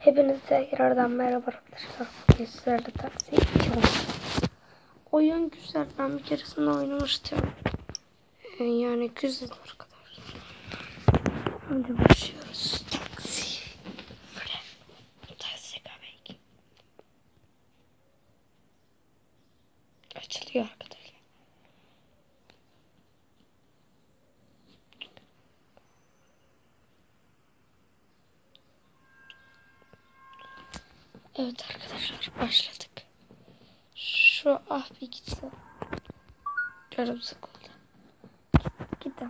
Hepinize tekrardan merhaba arkadaşlar. Bugün sizlerle Taksi 2 oynuyoruz. Oyun güzel. Ben bir keresinde oynamıştım. Yani güzel arkadaşlar. Hadi başlıyoruz. Taksi. Taksi coming. Açılıyor arkadaşlar. Evet arkadaşlar başladık. Şu bir gitsin. Canım sıkıldı. Gidin.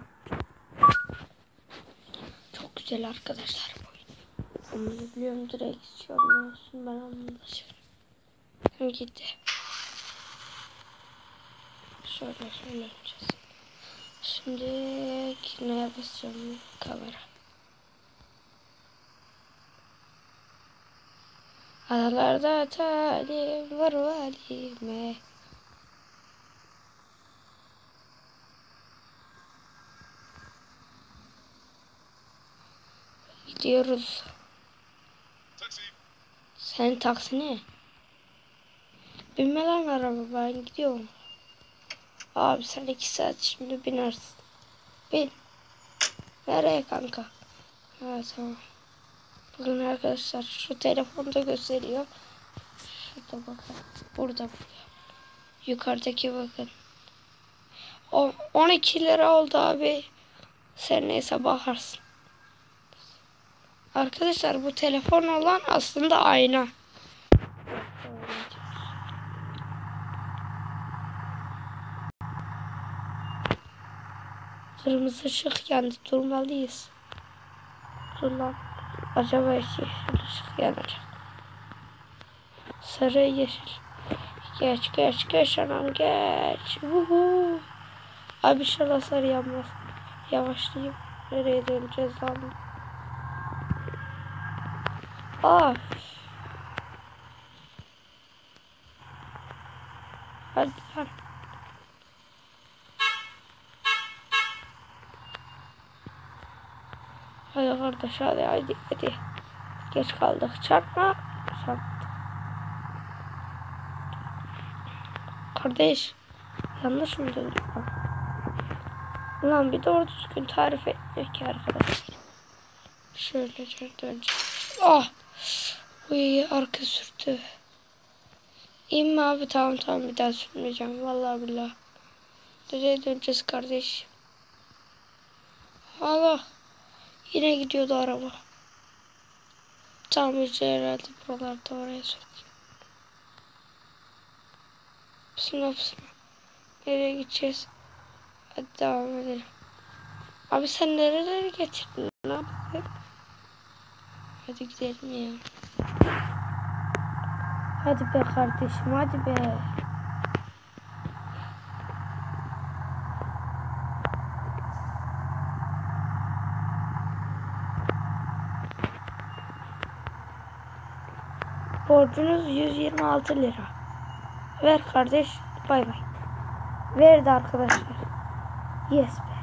Çok güzel arkadaşlar bu oyun. Onu biliyorum, direksiyon olsun, ben anlaşırım. Gitti. Şöyle yapacağız. Şimdi neye basıyorum? Kamera. Adalarda talim var valime. Gidiyoruz. Senin taksi ne? Binme lan araba, ben gidiyorum. Abi sen 2 saat şimdi binersin. Bin. Nereye kanka? Ha tamam. Bakın arkadaşlar şu telefonda gösteriyor. Şurada bakın. Burada. Yukarıdaki bakın. 12 lira oldu abi. Sen neyse bakarsın. Arkadaşlar bu telefon olan aslında ayna. Kırmızı ışık yandı, durmalıyız. Dur lan. Acaba yeşil ışık yanacak. Sarı yeşil. Geç anam geç. Uhu. Abi inşallah sarı yanmaz. Yavaşlayayım. Nereye döneceğiz lan? Hadi lan. Hadi kardeş, hadi. Geç kaldık. Çarpma. Kardeş. Yanlış mı döndük lan? Ulan bir doğru düzgün tarif etmiyor ki arkadaşlar. Şöyle döneceğim. Uy, arka sürttü. İnme abi, tamam bir daha sürmeyeceğim. Vallahi billahi. Nereye döneceğiz kardeş? Allah. Yine gidiyordu araba. Tamirci herhalde buralarda, oraya sürtüyor. Bismillah. Nereye gideceğiz? Hadi devam edelim. Abi sen nerelere getirdin? Ne yapayım? Hadi gidelim ya. Hadi be kardeşim, hadi be. Borcunuz 126 lira. Ver kardeş, bay bay. Verdi arkadaşlar. Yes be.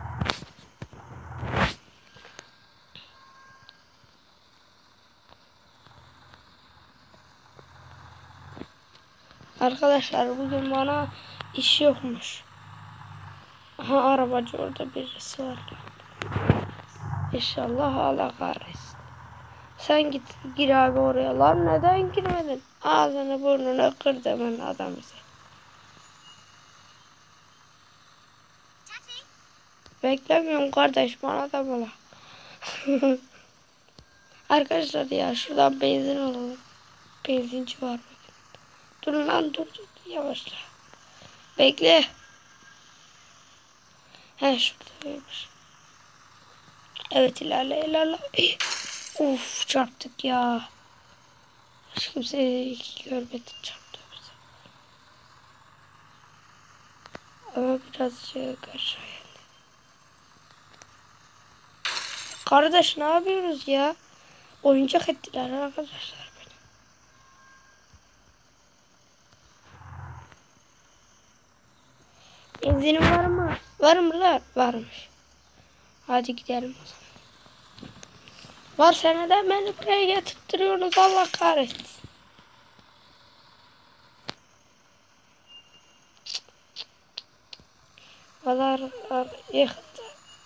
Arkadaşlar bugün bana iş yokmuş. Aha, arabacı orada birisi var. İnşallah Allah kahretsin. Sen git gir abi oraya. Lan neden girmedin? Ağzını burnunu kırdı ben adam bize. Beklemiyorum kardeş, bana da mola. Arkadaşlar ya şuradan benzin alalım. Benzinci var bakın. Dur lan, dur yavaşla. Bekle. Şuradaymış. Evet, ilerle. Uf, çarptık ya. Hiç kimseyi görmedim, çarptı bize. Ama birazcık aşağıya. Kardeş ne yapıyoruz ya? Oyuncak ettiler arkadaşlar beni. Benzinim var mı? Var mı lan? Varmış. Hadi gidelim o zaman. Var seneden beni buraya getirtiyorsunuz, Allah kahretsin. Kadar yakında.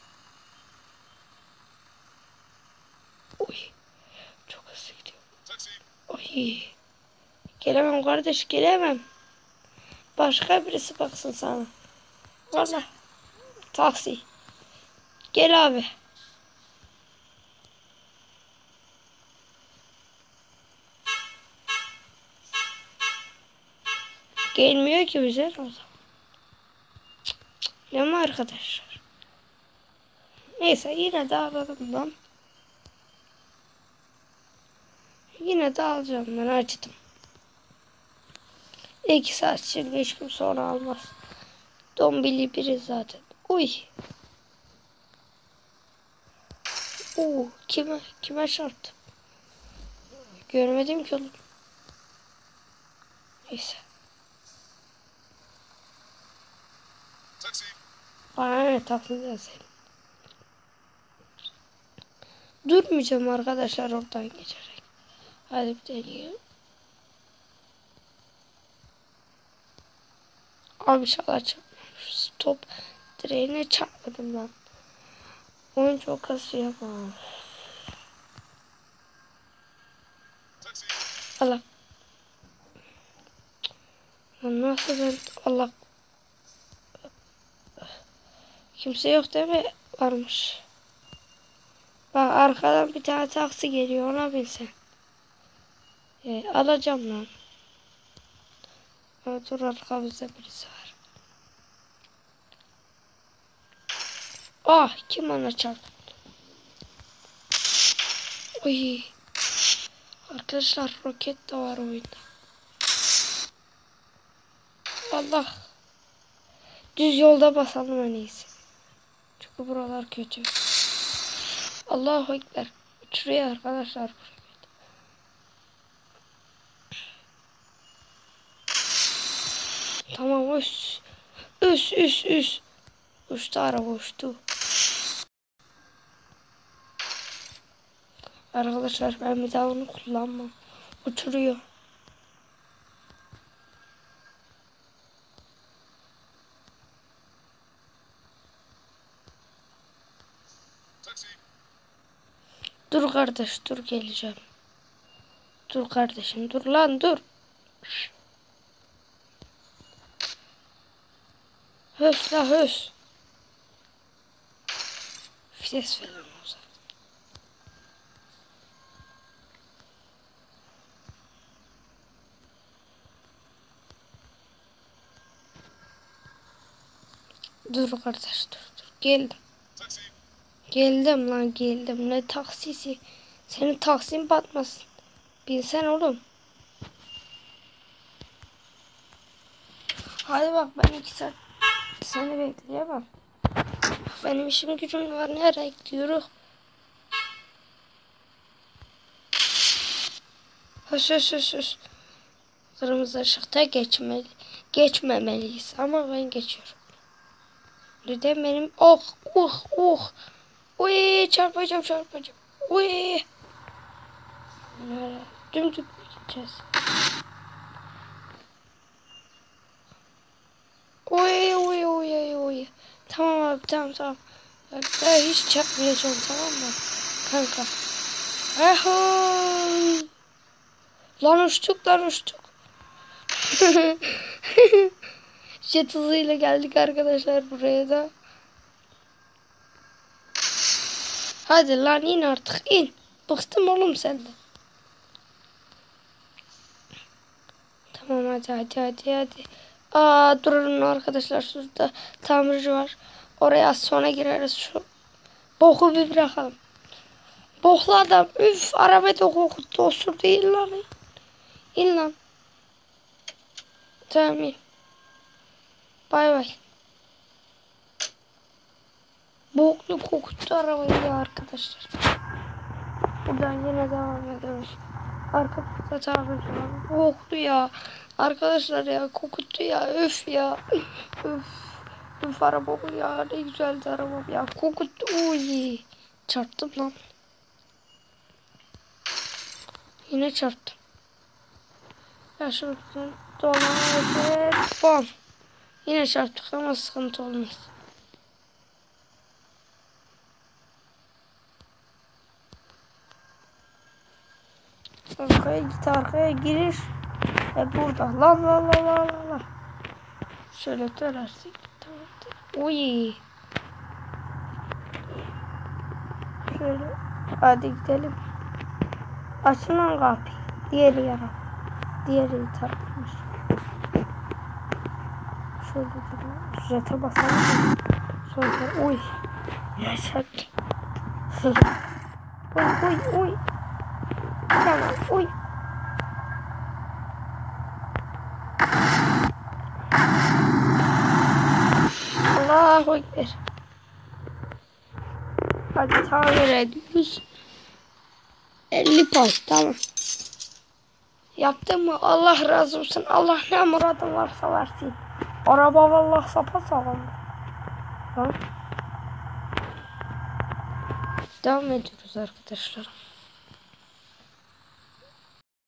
Oy. Çok hızlı gidiyor. Oy. Gelemem kardeş, gelemem. Başka birisi baksın sana. Valla. Taksi. Gel abi. Gelmiyor ki bize o zaman. Ne mi arkadaşlar? Neyse yine de alalım lan. Yine de alacağım, ben acıdım. 2 saat için hiç kim sonra almaz. Dombili biri zaten. Uy. Kime çarptı? Görmedim ki oğlum. Neyse. Bana ne tatlıydı senin. Durmayacağım arkadaşlar oradan geçerek. Hadi bir deneyelim. Abi inşallah çarpmamış. Stop. Direğine çarpmadım lan. Oyun çok kasıyor ama. Allah. Lan nasıl ben Allah. Kimse yok değil mi? Varmış. Bak arkadan bir tane taksi geliyor, ona binsen. Alacağım lan. Dur, arkamızda birisi var. Ah, kim ona çarptı? Uy. Arkadaşlar roket de var oyunda. Allah. Düz yolda basalım en iyisi. Çünkü buralar kötü. Allahu Ekber. Uçuruyor arkadaşlar. Tamam, üs. Üs üs üs. Uçtu araba, uçtu. Arkadaşlar ben bir daha onu kullanmam. Uçuruyor. Dur kardeş, dur geleceğim. Dur kardeşim, dur lan, dur. Hös la hös. Ses falan olsa. Dur kardeş, dur. Geldim. Geldim lan, geldim. Ne taksisi? Senin taksin batmasın. Binsen oğlum. Hadi bak, ben 2 saat seni bekleyemem. Benim işim gücüm var. Nereye gidiyoruz? Hös. Kırmızı ışıkta geçmemeliyiz. Ama ben geçiyorum. Neden benim? Oh. Uy, çarpacağım. Uy. Dümdük gideceğiz. Uy. Tamam abi, tamam. Ben hiç çarpmayacağım, tamam mı? Kanka. Ahoo. Lan uçtuk. Jet hızıyla geldik arkadaşlar buraya da. Hadi lan, in artık, in. Bıktım oğlum senden. Tamam hadi. Durun arkadaşlar, şurada tamirci var. Oraya az sonra gireriz, şu boku bir bırakalım. Boklu adam, üf, arabayı da kokuttu, osurdu, in lan. İn lan. Tamam, in. Bay. Boklu kokuttu arabayı ya arkadaşlar. Buradan yine devam ediyoruz. Arkamızda tamirci var. Boklu ya. Arkadaşlar ya, kokuttu ya, öf ya. Üf arabamı ya, ne güzeldi arabam ya. Kokuttu. Uy. Çarptım lan. Yine çarptım. Ya şuradan dolanacak. Bom. Yine çarptık ama sıkıntı olmaz. Arkaya git, arkaya giriş. Burada. La la la la la la. Şöyle dönersek. Tamam. Uy. Şöyle. Hadi gidelim. Açın lan kapıyı. Diğeri yara. Diğeri tarafmış. Şöyle duruyor. Jet'e basalım. Sonra uy. Yaşak. Uy uy uy. Tamam uy. Allahu Ekber. Hadi tamir ediyoruz. 50 pound tamam. Yaptın mı? Allah razı olsun. Allah ne muradın varsa versin. Araba vallahi sapasağlam. Ha? Devam ediyoruz arkadaşlar.